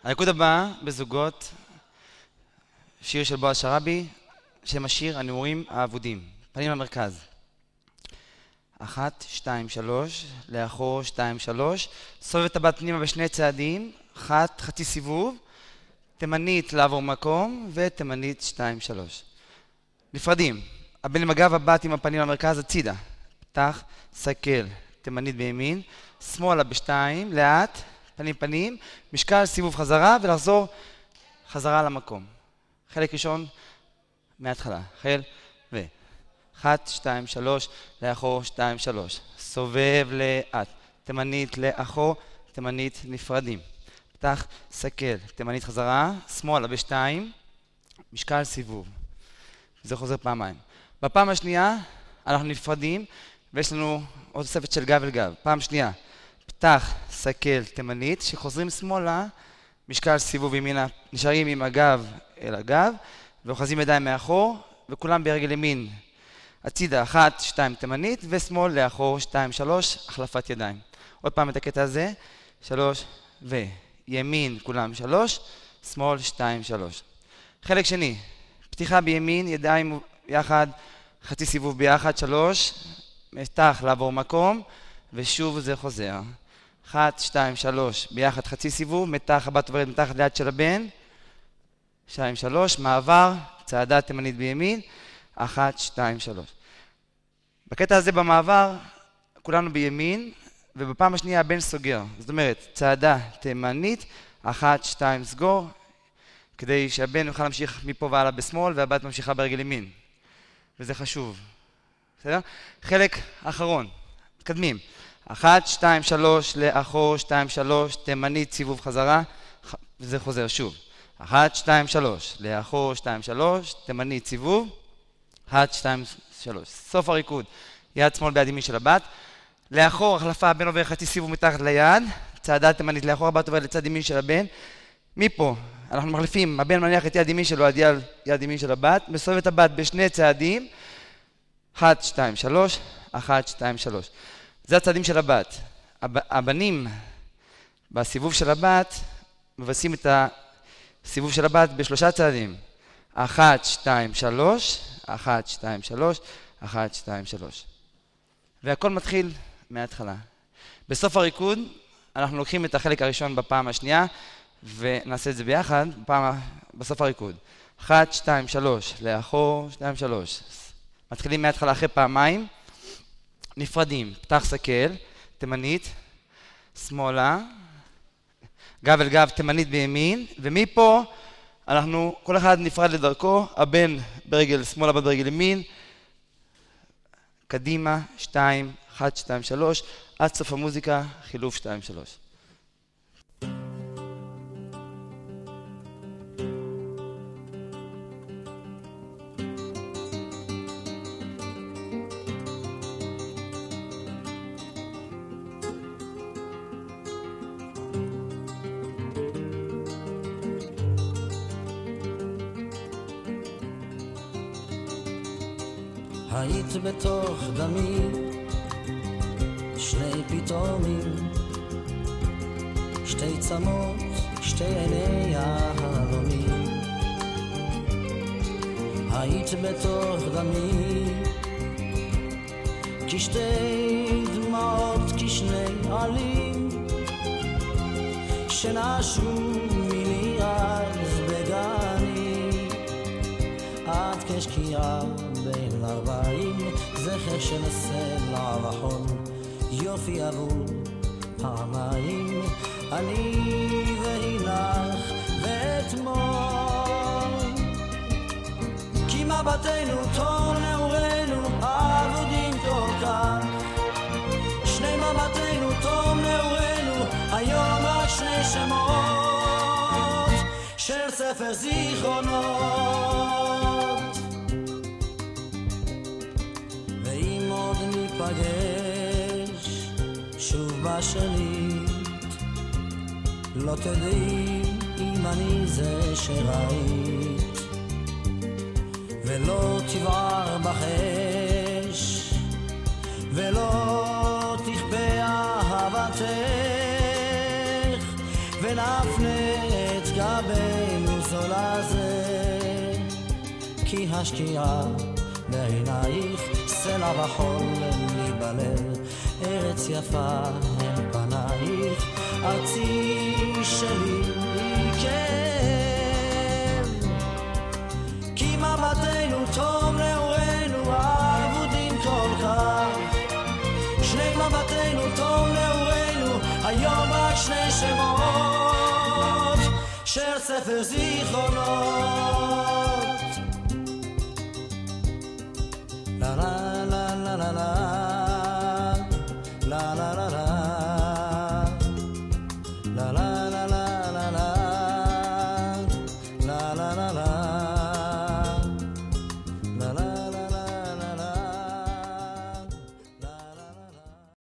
הריקוד הבא בזוגות, שיר של בועז שרעבי, שם השיר הנעורים האבודים. פנים למרכז. 1, 2, 3, לאחור 2, 3, סובב את הבת פנימה בשני צעדים, חצי סיבוב, תימנית לעבור מקום ותימנית 2, 3. נפרדים, הבן עם הגב, הבת עם הפנים למרכז, הצידה. פתח, סקל, תימנית בימין, שמאלה בשתיים, לאט, פנים פנים, משקל, סיבוב חזרה ולחזור חזרה למקום. חלק ראשון מההתחלה, החל ו... 1, 2, 3, לאחור 2, 3. סובב לאט, תימנית לאחור, תימנית נפרדים. פתח, סקל, תימנית חזרה, שמאלה בשתיים, משקל, סיבוב. זה חוזר פעמיים. בפעם השנייה אנחנו נפרדים ויש לנו עוד תוספת של גב אל גב. פעם שנייה, פתח, סקל, תימנית, שחוזרים שמאלה, משקל, סיבוב ימינה, נשארים עם הגב אל הגב, ואוחזים ידיים מאחור, וכולם ברגל ימין. הצידה, 1, 2, תימנית, ושמאל לאחור, 2, 3, החלפת ידיים. עוד פעם את הקטע הזה, 3, וימין, כולם 3, שמאל, 2, 3. חלק שני, פתיחה בימין, ידיים יחד, חצי סיבוב ביחד, 3, מתח לעבור מקום, ושוב זה חוזר. 1, 2, 3, ביחד חצי סיבוב, מתח, הבת עוברת מתחת ליד של הבן, 2, 3, מעבר, צעדה תימנית בימין, 1, 2, 3. בקטע הזה במעבר, כולנו בימין, ובפעם השנייה הבן סוגר. זאת אומרת, צעדה תימנית, 1, 2, סגור, כדי שהבן יוכל להמשיך מפה והלאה בשמאל, והבת ממשיכה ברגל ימין. וזה חשוב. בסדר? חלק אחרון. מתקדמים. 1, 2, 3, לאחור, 2, 3, תימנית, סיבוב חזרה, וזה חוזר שוב. 1, 2, 3, לאחור, 2, 3, תימנית, סיבוב, 1, 2, 3. סוף הריקוד. יד שמאל ביד ימין של הבת. לאחור, החלפה, הבן עובר חצי סיבוב מתחת ליד, צעדה תימנית לאחור, הבת עובר לצד ימין של הבן. מפה, אנחנו מחליפים, הבן מניח את יד ימין שלו עד יד ימין של הבת, מסובב את הבת בשני צעדים, 1, 2, 3, 1, 2, 3. זה הצעדים של הבת. הבנים בסיבוב של הבת מבצעים את הסיבוב של הבת בשלושה צעדים. 1, 2, 3, 1, 2, 3, 1, 2, 3. והכל מתחיל מההתחלה. בסוף הריקוד אנחנו לוקחים את החלק הראשון בפעם השנייה ונעשה את זה ביחד בסוף הריקוד. 1, 2, 3, לאחור, 2, 3. מתחילים מההתחלה אחרי פעמיים. נפרדים, פתח סקל, תימנית, שמאלה, גב אל גב, תימנית בימין, ומפה אנחנו, כל אחד נפרד לדרכו, הבן ברגל שמאלה, הבת ברגל ימין, קדימה, 2, 1, 2, 3, עד סוף המוזיקה, חילוף 2, 3. היית בתוך דמי, שני פתאומים, שתי צמות, שתי עיני יהלומים. היית בתוך דמי, כשתי דמעות, כשני עלים, שנשו מיני אז בגני, עד כשקיעה בין 40, זכר של סלע וחול, יופי אבוד פעמיים, אני והילך ואתמול. כי מבטנו טוב נעורנו, אבודים כל כך, שני מבטנו טוב נעורנו, היום רק שני שמות של ספר זיכרונות. ניפגש שוב בשנית, לא תדעי אם אני זה שראית, ולא תבער בחש, ולא תכפה אהבתך, ונפנה כי השקיעה בעינייך סלע וחול לי בלב ארץ יפה הם פנייך ארצי שלי כן כי מבטנו תום נעורנו אבודים כל כך שני מבטנו תום נעורנו היום רק שני שמות של ספר זיכרונות